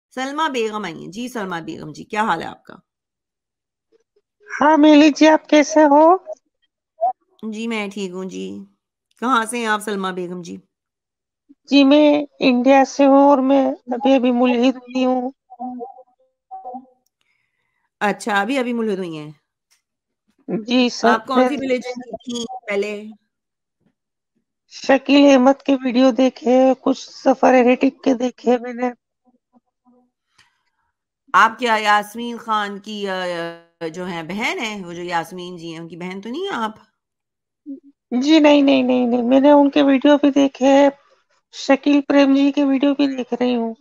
सलमा बेगम आई हैं जी। सलमा बेगम जी, क्या हाल है आपका? हाँ मिली जी, आप कैसे हो? जी मैं ठीक हूँ जी। कहाँ से हैं आप सलमा बेगम जी? जी मैं इंडिया से हूँ और मैं अभी अभी मुल्हिद हुई हूँ। अच्छा, अभी अभी मुल्हिद हुई हैं। जी सर, आप कौन मैं सी रिलीजन की थी पहले? शकील अहमद के वीडियो देखे, कुछ सफर हेरेटिक के देखे मैंने। आप क्या यास्मीन खान की जो है बहन है, वो जो यास्मीन जी हैं उनकी बहन तो नहीं है आप? जी नहीं नहीं नहीं नहीं, मैंने उनके वीडियो भी देखे। शकील प्रेम जी के वीडियो भी देख रही हूँ।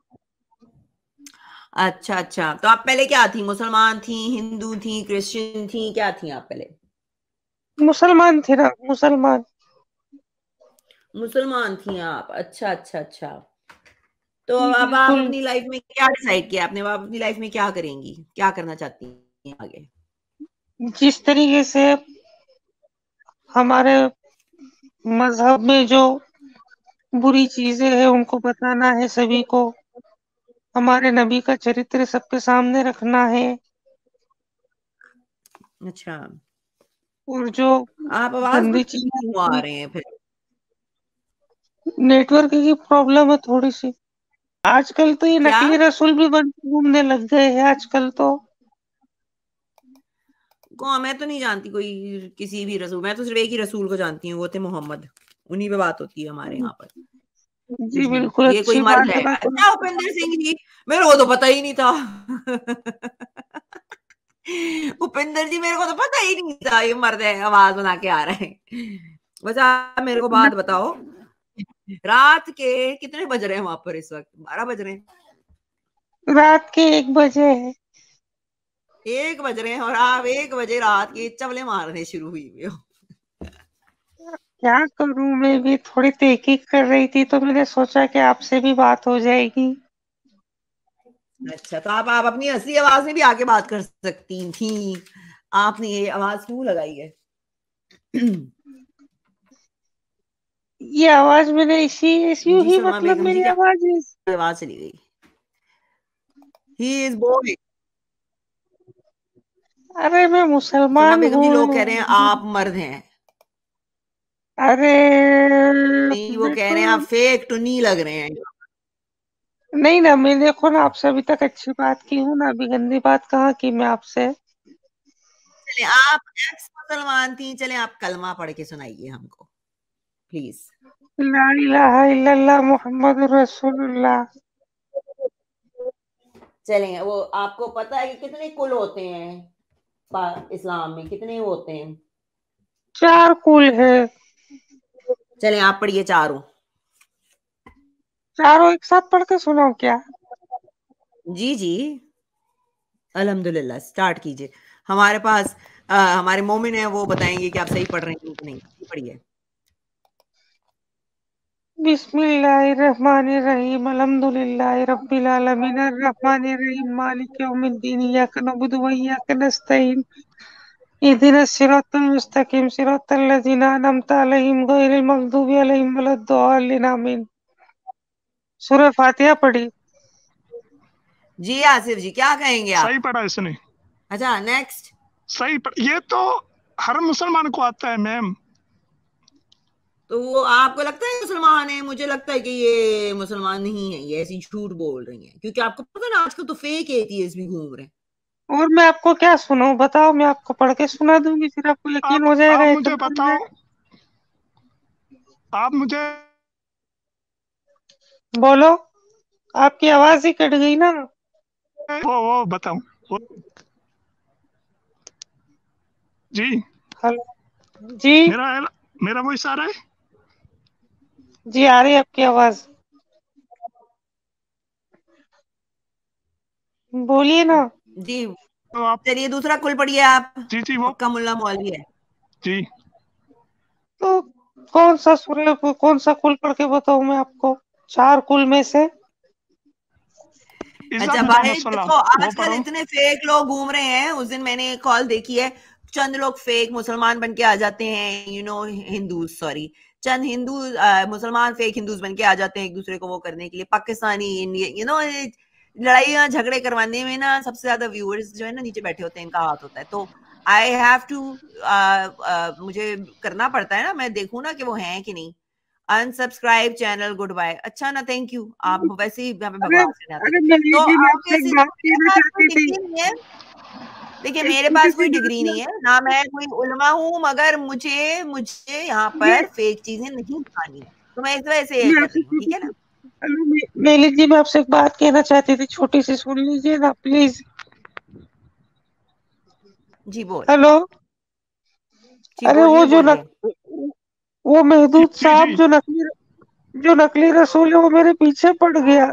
अच्छा अच्छा, तो आप पहले क्या थी? मुसलमान थी, हिंदू थी, क्रिश्चियन थी, क्या थी आप पहले? मुसलमान थे ना, मुसलमान। मुसलमान थी आप, अच्छा अच्छा अच्छा। तो जी अब आप बिल्कुल। अपनी लाइफ में क्या डिसाइड किया आपने? अब आप अपनी लाइफ में क्या करेंगी, क्या करना चाहती हैं आगे? जिस तरीके से हमारे मजहब में जो बुरी चीजें हैं उनको बताना है सभी को, हमारे नबी का चरित्र सबके सामने रखना है। अच्छा, और जो आप आवाज गंदी बड़ी चीजें धीमी आ होती, रहे हैं फिर। नेटवर्क की प्रॉब्लम है थोड़ी सी। आजकल तो ये क्या? नकली रसूल भी बन घूमने लग गए हैं आजकल तो। को मैं तो नहीं जानती कोई किसी भी रसूल। मैं तो सिर्फ एक ही रसूल को जानती हूँ, वो थे मोहम्मद। उन्हीं पे बात होती है हमारे यहाँ पर। जी जी। बिल्कुल, ये कोई अच्छी मर्द बात है? है ना। अच्छा, उपेंद्र सिंह जी। मेरे को तो पता ही नहीं था। उपेंद्र जी, मेरे को तो पता ही नहीं था ये मर्द है, आवाज बना के आ रहे हैं। वैसे आप मेरे को बात बताओ, रात के कितने बज रहे हैं वहां पर? इस वक्त 12 बज रहे हैं। रात के 1 बजे है। 1 बज रहे हैं और आप 1 बजे रात के चवले मारने शुरू हुई हुई हो। क्या करूं, मैं भी थोड़ी तहकीक कर रही थी तो मैंने सोचा कि आपसे भी बात हो जाएगी। अच्छा, तो आप अपनी असली आवाज में भी आके बात कर सकती थी। आपने ये आवाज क्यों लगाई है? ये आवाज मैंने इसी इसी जी ही सलमा मतलब बेगम जी, मेरी क्या आवाज आवाज चली गई? He is boy. अरे मैं सलमा मुसलमान बेगम जी, लोग कह रहे हैं हूँ। आप मर्द हैं। अरे नहीं, वो मैं कह तो रहे हैं आप फेक तो नहीं लग रहे हैं। नहीं ना, मैं देखो ना, आपसे अभी तक अच्छी बात की हूँ ना, अभी गंदी बात कहाँ की मैं आपसे। चले, आप एक्स मुसलमान थी, चले आप कलमा पढ़ के सुनाइए हमको, प्लीज। ला इलाहा इल्लल्लाह मुहम्मद रसूलुल्लाह। चलें, वो आपको पता है कि कितने कुल होते हैं? इस्लाम में कितने होते हैं? 4 कुल है। चलें, आप पढ़िए चारों। चारों एक साथ पढ़ के सुनाओ क्या? जी जी, अल्हम्दुलिल्लाह, स्टार्ट कीजिए। हमारे पास हमारे मोमिन है, वो बताएंगे कि आप सही पढ़ रहे हैं कि नहीं। पढ़िए। बिस्मिल्लाहिर्रहमानिर्रहीम, अल्हम्दुलिल्लाहि रब्बिल आलमीन, अर्रहमानिर रहीम, मालिक यौमिद्दीन, इय्याका नअबुदु व इय्याका नस्तईन, इहदिनस सिरातल मुस्तकीम, सिरातल लज़ीना अनअमता अलैहिम गैरिल मग़दूबि अलैहिम वलद्दॉलिन, आमीन। सूरह फातिहा पढ़ी। जी आसिफ जी, क्या कहेंगे सही आप? पढ़ा इसने। अच्छा, नेक्स्ट। ये तो हर मुसलमान को आता है मैम। तो वो आपको लगता है मुसलमान है? मुझे लगता है कि ये मुसलमान नहीं है, ये ऐसी झूठ बोल रही है, क्योंकि आपको पता ना आजकल तो फेक एथीस्ट भी घूम रहे हैं। और मैं आपको क्या सुनाऊं बताओ, मैं आपको पढ़ के सुना दूंगी, फिर आपको यकीन आप हो जाएगा आप एक मुझे बार में। बताओ, आप मुझे बोलो, आपकी आवाज ही कट गई ना। वो बताओ। वो, जी हेलो जी। मेरा मेरा वॉइस आ रहा है? जी आ रही है आपकी आवाज, बोलिए ना। जी। तो आप चलिए दूसरा कुल पढ़िए आप। जी जी वो पक्का मुल्ला मौलवी है। जी तो कौन सा कुल पढ़ के बताऊं मैं आपको, 4 कुल में से? इज़्ज़त अच्छा भाई, मुहम्मद सल्लल्लाहु देखो वो आजकल पढ़ो। इतने फेक लोग घूम रहे हैं। उस दिन मैंने एक कॉल देखी है, चंद लोग फेक मुसलमान बन के आ जाते हैं, हिंदू, सॉरी, चंद मुसलमान फेक हिंदूज बन के आ जाते हैं एक दूसरे को वो करने के लिए, पाकिस्तानी, इंडियन, लड़ाइयाँ झगड़े करवाने में ना सबसे ज्यादा व्यूअर्स जो है ना नीचे बैठे होते हैं, इनका हाथ होता है। तो आई हैव टू मुझे करना पड़ता है ना, मैं देखूं ना कि वो हैं कि नहीं। Unsubscribe channel, good bye. अच्छा ना, थैंक यू। आप वैसे ही यहाँ पे अरे बकवास करने आते अरे हैं। मेरी तो जी, मैं आपसे एक ऑब्वियसली बात मेरे कहना पास कोई चाहती थी, डिग्री नहीं है। देखिए एक मेरे छोटी पास सी कोई बात डिग्री मैं नहीं है ना, मैं कोई उलमा हूँ, मगर मुझे मुझे यहाँ ये पर फेक चीजें नहीं दिखानी, तो मैं इस वजह से ये मैं कर आपसे रही हूँ, ठीक छोटी है ना। सी हेलो मेली जी, मैं आपसे एक बात कहना चाहती थी, छोटी सी, सुन लीजिए ना प्लीज। जी बोल। हेलो। जी अरे वो बोलिए, जो बोलिए। वो महदूद जी साहब जी। जो नकली रसूल है, वो मेरे पीछे पड़ गया।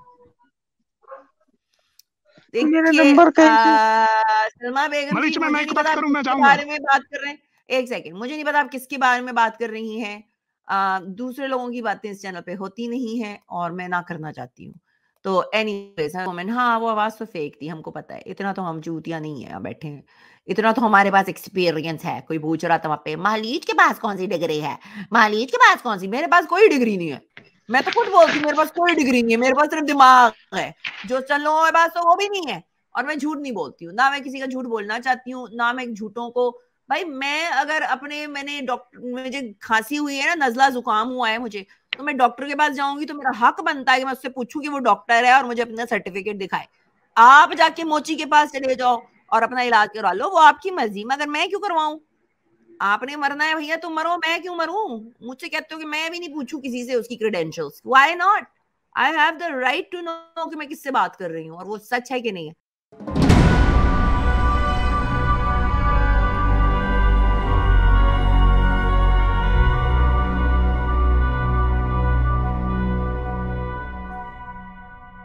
मेरा देखिए नंबर कहीं से। सलमा बेगम मलिक जी, जी, मैं मुझे एक नहीं बात पता आप करूं, मैं किसके जाऊंगा। बारे में बात कर रहे हैं। एक सेकंड, मुझे नहीं पता आप किसके बारे में बात कर रही हैं। दूसरे लोगों की बातें इस चैनल पे होती नहीं है और मैं ना करना चाहती हूँ। तो एनीवेज, हाँ वो आवाज तो फेक थी, हमको पता है, इतना तो हम चूतिया नहीं है, यहाँ बैठे हैं। इतना तो हमारे पास एक्सपीरियंस है। कोई पूछ रहा था वहां पे, मालीज के पास कौन सी डिग्री है, मालीज के पास कौन सी, मेरे पास कोई डिग्री नहीं है। मैं तो खुद बोलती हूँ मेरे पास कोई डिग्री नहीं है, मेरे पास सिर्फ दिमाग है। जो चल लोगों के पास तो वो भी नहीं है। और मैं झूठ नहीं बोलती हूँ, ना मैं किसी का झूठ बोलना चाहती हूँ, ना मैं झूठों को। भाई मैं अगर मैंने डॉक्टर, मुझे खांसी हुई है ना, नजला जुकाम हुआ है मुझे, तो मैं डॉक्टर के पास जाऊंगी तो मेरा हक बनता है कि मैं उससे पूछूं कि वो डॉक्टर है और मुझे अपना सर्टिफिकेट दिखाए। आप जाके मोची के पास चले जाओ और अपना इलाज करवा लो, वो आपकी मर्जी, मगर मैं क्यों करवाऊं। आपने मरना है भैया तो मरो, मैं क्यों मरूं। मुझसे कहते हो कि मैं भी नहीं पूछूं किसी से उसकी credentials, why not. I have the right to know कि मैं किससे बात कर रही हूँ और वो सच है कि नहीं है।